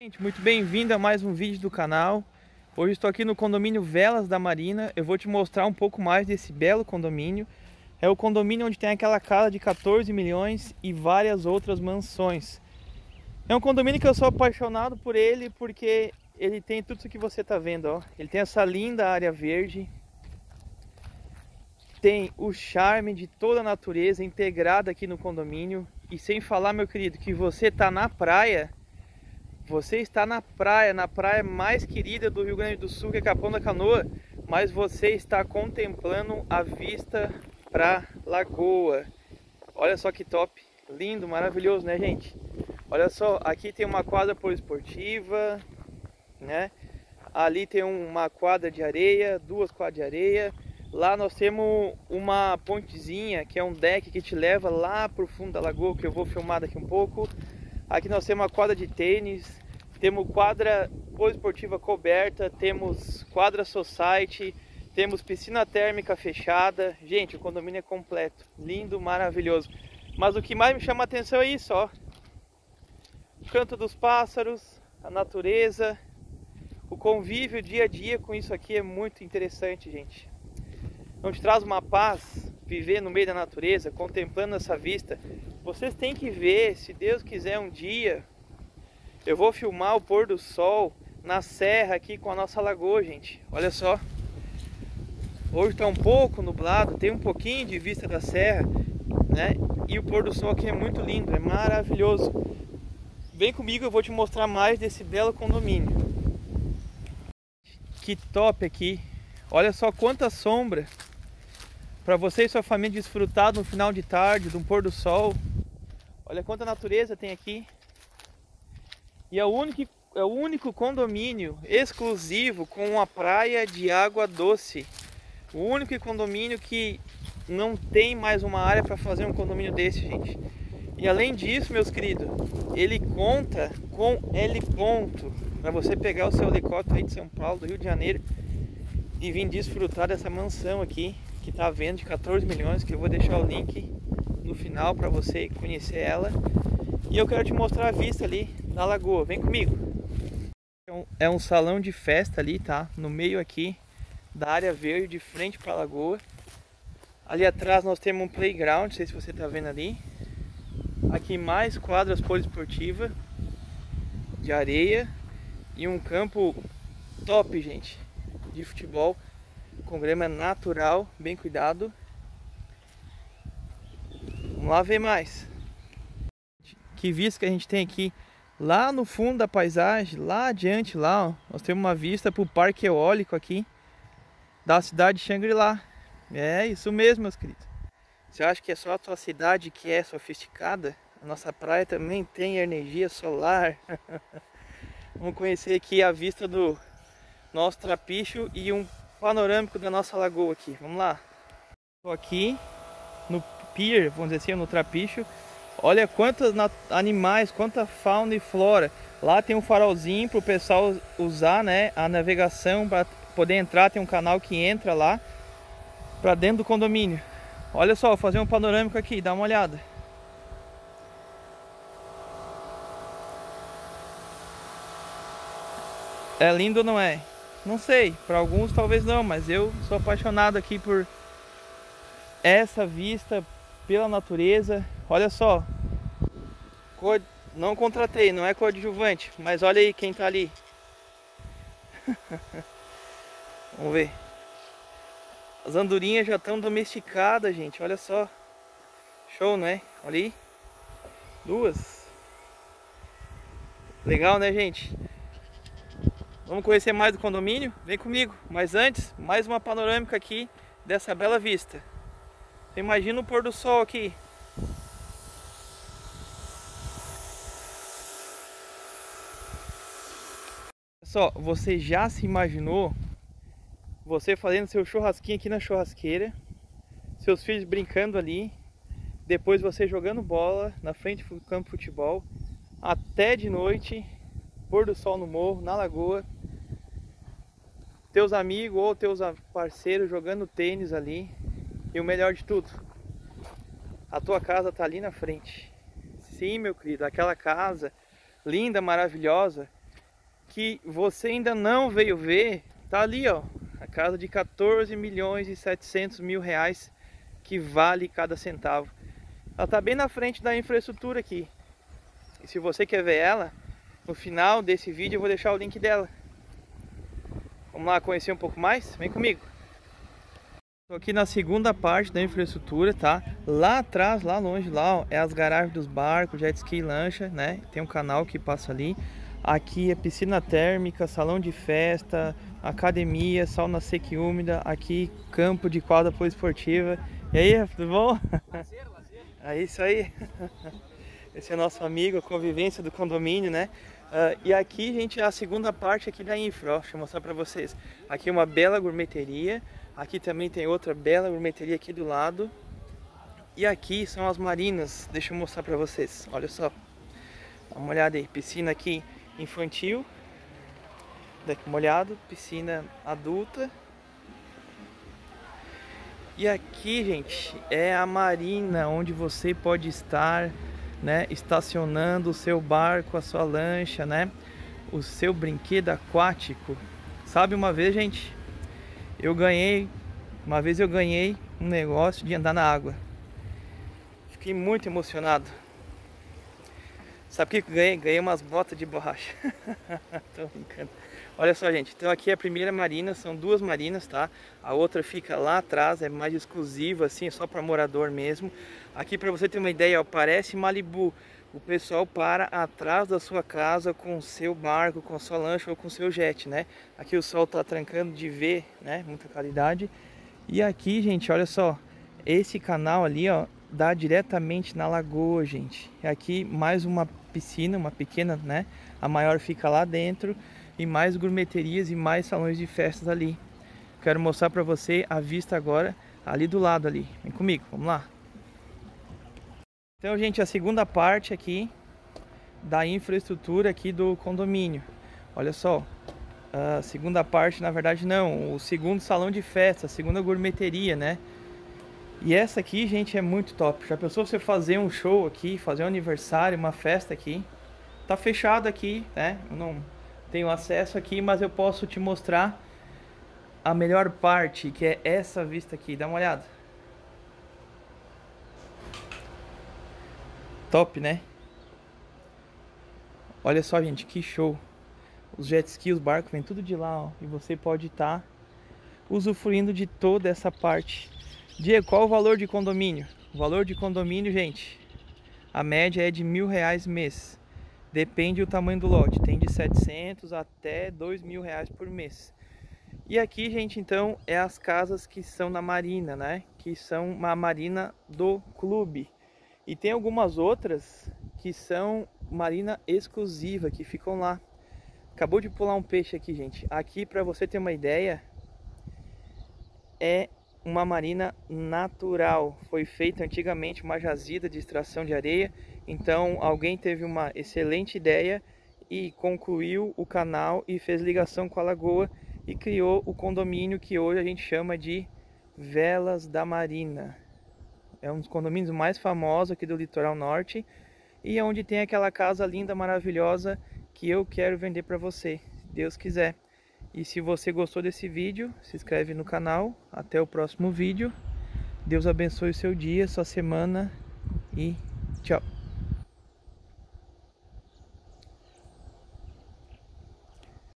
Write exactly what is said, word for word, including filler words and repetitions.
Gente, muito bem-vindo a mais um vídeo do canal. Hoje estou aqui no condomínio Velas da Marina. Eu vou te mostrar um pouco mais desse belo condomínio. É o condomínio onde tem aquela casa de quatorze milhões e várias outras mansões. É um condomínio que eu sou apaixonado por ele porque ele tem tudo isso que você está vendo, ó. Ele tem essa linda área verde, tem o charme de toda a natureza integrada aqui no condomínio. E sem falar, meu querido, que você está na praia. Você está na praia, na praia mais querida do Rio Grande do Sul, que é Capão da Canoa, mas você está contemplando a vista para lagoa. Olha só que top, lindo, maravilhoso, né, gente? Olha só, aqui tem uma quadra poliesportiva, né? Ali tem uma quadra de areia, duas quadras de areia. Lá nós temos uma pontezinha, que é um deck que te leva lá para o fundo da lagoa, que eu vou filmar daqui um pouco. Aqui nós temos uma quadra de tênis, temos quadra poliesportiva coberta, temos quadra society, temos piscina térmica fechada. Gente, o condomínio é completo, lindo, maravilhoso. Mas o que mais me chama a atenção é isso, ó. O canto dos pássaros, a natureza, o convívio dia a dia com isso aqui é muito interessante, gente. Não te traz uma paz viver no meio da natureza, contemplando essa vista? Vocês têm que ver, se Deus quiser um dia, eu vou filmar o pôr do sol na serra aqui com a nossa lagoa, gente. Olha só. Hoje está um pouco nublado, tem um pouquinho de vista da serra, né? E o pôr do sol aqui é muito lindo, é maravilhoso. Vem comigo, eu vou te mostrar mais desse belo condomínio. Que top aqui. Olha só quanta sombra para você e sua família desfrutar no final de tarde, de um pôr do sol. Olha quanta natureza tem aqui. E é o único, é o único condomínio exclusivo com uma praia de água doce. O único condomínio que não tem mais uma área para fazer um condomínio desse, gente. E além disso, meus queridos, ele conta com heliponto para você pegar o seu helicóptero aí de São Paulo, do Rio de Janeiro, e vir desfrutar dessa mansão aqui que está vendo de quatorze milhões, que eu vou deixar o link no final para você conhecer ela. E eu quero te mostrar a vista ali da lagoa, vem comigo. É um salão de festa ali, tá? No meio aqui da área verde, de frente para a lagoa. Ali atrás nós temos um playground, não sei se você está vendo ali. Aqui mais quadras poliesportivas de areia e um campo top, gente, de futebol, com grama natural, bem cuidado. Vamos lá ver mais. Que vista que a gente tem aqui. Lá no fundo da paisagem, lá adiante, lá, ó, nós temos uma vista para o parque eólico aqui da cidade de Xangri-Lá. É isso mesmo, meus queridos. Você acha que é só a sua cidade que é sofisticada? A nossa praia também tem energia solar. Vamos conhecer aqui a vista do nosso trapicho e um panorâmico da nossa lagoa aqui. Vamos lá. Estou aqui no pier, vamos dizer assim, no trapicho. Olha quantos animais, quanta fauna e flora. Lá tem um farolzinho para o pessoal usar, né, a navegação para poder entrar. Tem um canal que entra lá para dentro do condomínio. Olha só, vou fazer um panorâmico aqui, dá uma olhada. É lindo ou não é? Não sei, para alguns talvez não, mas eu sou apaixonado aqui por essa vista, pela natureza. Olha só, cor... não contratei, não é coadjuvante, mas olha aí quem tá ali. Vamos ver. As andorinhas já estão domesticadas, gente, olha só. Show, não é? Olha aí. Duas. Legal, né, gente? Vamos conhecer mais do condomínio? Vem comigo. Mas antes, mais uma panorâmica aqui dessa bela vista. Você imagina o pôr do sol aqui. Só, você já se imaginou você fazendo seu churrasquinho aqui na churrasqueira, seus filhos brincando ali, depois você jogando bola na frente do campo de futebol, até de noite, pôr do sol no morro, na lagoa, teus amigos ou teus parceiros jogando tênis ali, e o melhor de tudo, a tua casa tá ali na frente. Sim, meu querido, aquela casa linda, maravilhosa, que você ainda não veio ver, tá ali, ó, a casa de quatorze milhões e setecentos mil reais, que vale cada centavo. Ela tá bem na frente da infraestrutura aqui. E se você quer ver ela, no final desse vídeo eu vou deixar o link dela. Vamos lá conhecer um pouco mais? Vem comigo. Estou aqui na segunda parte da infraestrutura, tá? Lá atrás, lá longe, lá, ó, é as garagens dos barcos, jet ski, lancha, né? Tem um canal que passa ali. Aqui é piscina térmica, salão de festa, academia, sauna seca e úmida. Aqui campo de quadra poliesportiva. E aí, tudo bom? Lazer, lazer. É isso aí. Esse é nosso amigo, a convivência do condomínio, né? Uh, e aqui, gente, é a segunda parte aqui da infra, ó. Deixa eu mostrar pra vocês. Aqui é uma bela gourmeteria. Aqui também tem outra bela gourmeteria aqui do lado. E aqui são as marinas. Deixa eu mostrar pra vocês. Olha só. Dá uma olhada aí. Piscina aqui infantil. Deck molhado. Piscina adulta. E aqui, gente, é a marina onde você pode estar, né, estacionando o seu barco, a sua lancha, né, o seu brinquedo aquático. Sabe, uma vez, gente, eu ganhei, uma vez eu ganhei um negócio de andar na água. Fiquei muito emocionado. Sabe o que eu ganhei? Ganhei umas botas de borracha. Tô brincando. Olha só, gente, então aqui é a primeira marina, são duas marinas, tá? A outra fica lá atrás, é mais exclusiva, assim, é só para morador mesmo. Aqui, para você ter uma ideia, ó, parece Malibu. O pessoal para atrás da sua casa com o seu barco, com a sua lancha ou com o seu jet, né? Aqui o sol tá trancando de ver, né? Muita claridade. E aqui, gente, olha só, esse canal ali, ó, dá diretamente na lagoa, gente. E aqui mais uma piscina, uma pequena, né? A maior fica lá dentro. E mais gourmeterias e mais salões de festas ali. Quero mostrar para você a vista agora, ali do lado ali. Vem comigo, vamos lá. Então, gente, a segunda parte aqui da infraestrutura aqui do condomínio. Olha só, a segunda parte, na verdade não, o segundo salão de festa, a segunda gourmeteria, né? E essa aqui, gente, é muito top. Já pensou você fazer um show aqui, fazer um aniversário, uma festa aqui? Tá fechado aqui, né? Eu não tenho acesso aqui, mas eu posso te mostrar a melhor parte, que é essa vista aqui. Dá uma olhada. Top, né? Olha só, gente, que show. Os jet ski, os barcos, vem tudo de lá, ó. E você pode estar usufruindo de toda essa parte. Diego, qual o valor de condomínio? O valor de condomínio, gente, a média é de mil reais mês. Depende do tamanho do lote. Tem de setecentos até dois mil reais por mês. E aqui, gente, então, é as casas que são na marina, né? Que são uma marina do clube. E tem algumas outras que são marina exclusiva, que ficam lá. Acabou de pular um peixe aqui, gente. Aqui, para você ter uma ideia, é uma marina natural. Foi feita antigamente uma jazida de extração de areia. Então alguém teve uma excelente ideia e concluiu o canal e fez ligação com a lagoa e criou o condomínio que hoje a gente chama de Velas da Marina. É um dos condomínios mais famosos aqui do litoral norte e é onde tem aquela casa linda, maravilhosa que eu quero vender para você, se Deus quiser. E se você gostou desse vídeo, se inscreve no canal. Até o próximo vídeo. Deus abençoe o seu dia, sua semana e tchau.